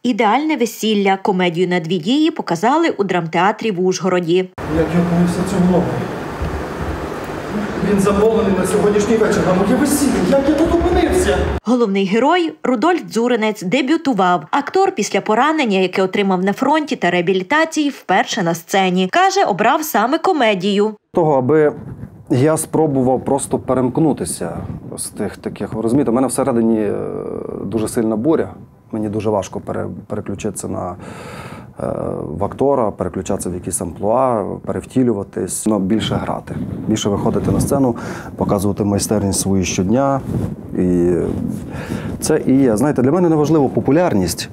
«Ідеальне весілля» – комедію на дві дії показали у драмтеатрі в Ужгороді. Як я опинився в цьому номері? Він замовлений на сьогоднішній вечір на моє весілля. Як я тут опинився? Головний герой Рудольф Дзуринець дебютував. Актор після поранення, яке отримав на фронті та реабілітації, вперше на сцені. Каже, обрав саме комедію. Того, аби я спробував просто перемкнутися з тих таких, ви розумієте, у мене всередині дуже сильна буря. Мені дуже важко переключитися в актора, переключатися в якісь амплуа, перевтілюватись, більше грати, більше виходити на сцену, показувати майстерність свою щодня. І це і є. Знаєте, для мене не важливо популярність,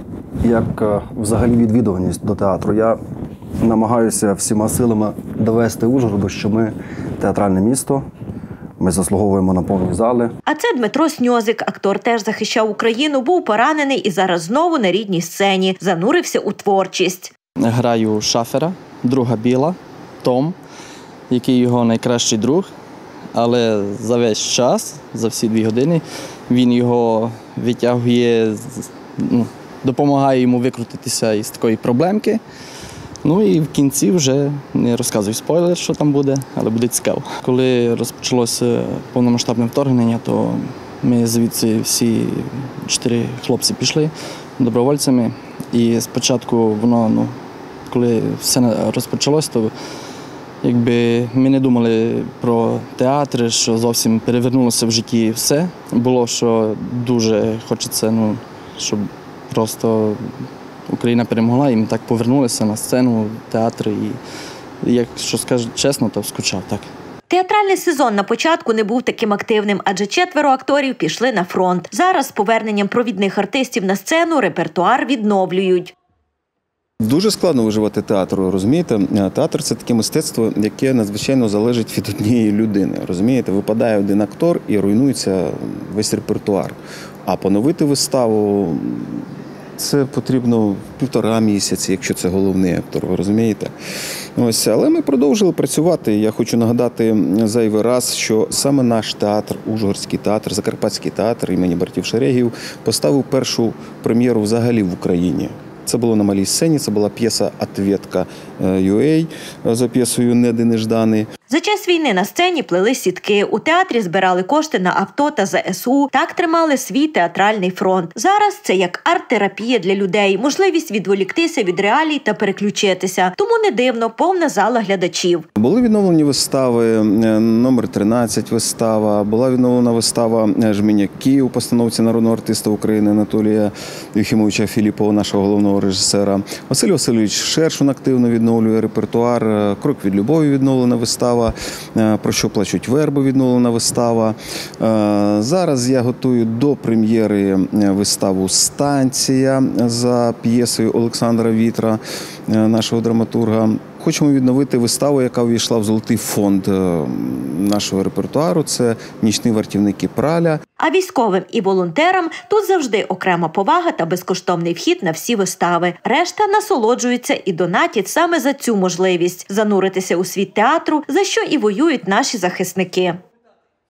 як взагалі відвідуваність до театру. Я намагаюся всіма силами довести Ужгороду, що ми театральне місто. Ми заслуговуємо на повні зали. А це Дмитро Сньозик. Актор теж захищав Україну, був поранений і зараз знову на рідній сцені. Занурився у творчість. Граю шафера, друга Біла, Том, який його найкращий друг. Але за весь час, за всі 2 години, він його витягує, допомагає йому викрутитися із такої проблемки. Ну і в кінці вже не розказую спойлер, що там буде, але буде цікаво. Коли розпочалося повномасштабне вторгнення, то ми звідси всі 4 хлопці пішли добровольцями. І спочатку воно, коли все розпочалось, то якби ми не думали про театр, що зовсім перевернулося в житті все. Було, що дуже хочеться, щоб просто Україна перемогла, і ми так повернулися на сцену, театр, і, якщо скажу чесно, то скучав, так. Театральний сезон на початку не був таким активним, адже 4 акторів пішли на фронт. Зараз з поверненням провідних артистів на сцену репертуар відновлюють. Дуже складно виживати театру, розумієте? Театр – це таке мистецтво, яке надзвичайно залежить від однієї людини, розумієте? Випадає один актор і руйнується весь репертуар. А поновити виставу – це потрібно 1,5 місяці, якщо це головний актор, ви розумієте? Ось, але ми продовжили працювати. Я хочу нагадати зайвий раз, що саме наш театр, Ужгородський театр, Закарпатський театр імені братів Шерегів поставив першу прем'єру взагалі в Україні. Це було на малій сцені, це була п'єса «Ответка UA» за п'єсою «Неди Неждани». За час війни на сцені плели сітки. У театрі збирали кошти на авто та ЗСУ. Так тримали свій театральний фронт. Зараз це як арт-терапія для людей, можливість відволіктися від реалій та переключитися. Тому не дивно, повна зала глядачів. Були відновлені вистави, номер 13 вистава, була відновлена вистава «Жменяки» у постановці народного артиста України Анатолія Юхімовича Філіпова, нашого головного режисера. Василь Васильович Шершун активно відновлює репертуар, «Крок від любові» відновлена вистава. «Про що плачуть верби» відновлена вистава. Зараз я готую до прем'єри виставу «Станція» за п'єсою Олександра Вітра, нашого драматурга. Хочемо відновити виставу, яка увійшла в золотий фонд нашого репертуару. Це «Нічні вартівники Праля». А військовим і волонтерам тут завжди окрема повага та безкоштовний вхід на всі вистави. Решта насолоджуються і донатять саме за цю можливість – зануритися у світ театру, за що і воюють наші захисники.